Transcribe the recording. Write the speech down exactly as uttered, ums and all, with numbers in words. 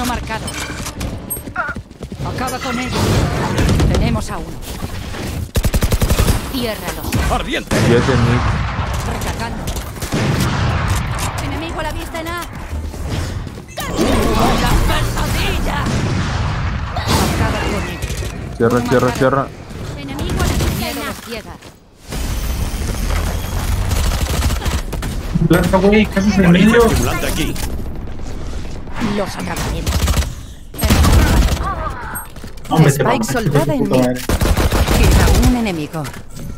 marcado. Acaba con ellos. Tenemos a uno. Ciérralo. ¡Ardiente! Siete mid. Recargando. Enemigo a la vista en A. ¡La pesadilla! Acaba con ellos. Cierra, Uno cierra, marcado. cierra. Enemigo a la vista en A. Ciega. Blanca, güey, ¿qué haces en medio? Estimulante aquí. Los atraparemos. Hombre, te Spike mamaste, soldada en puta mí. madre. Queda un enemigo.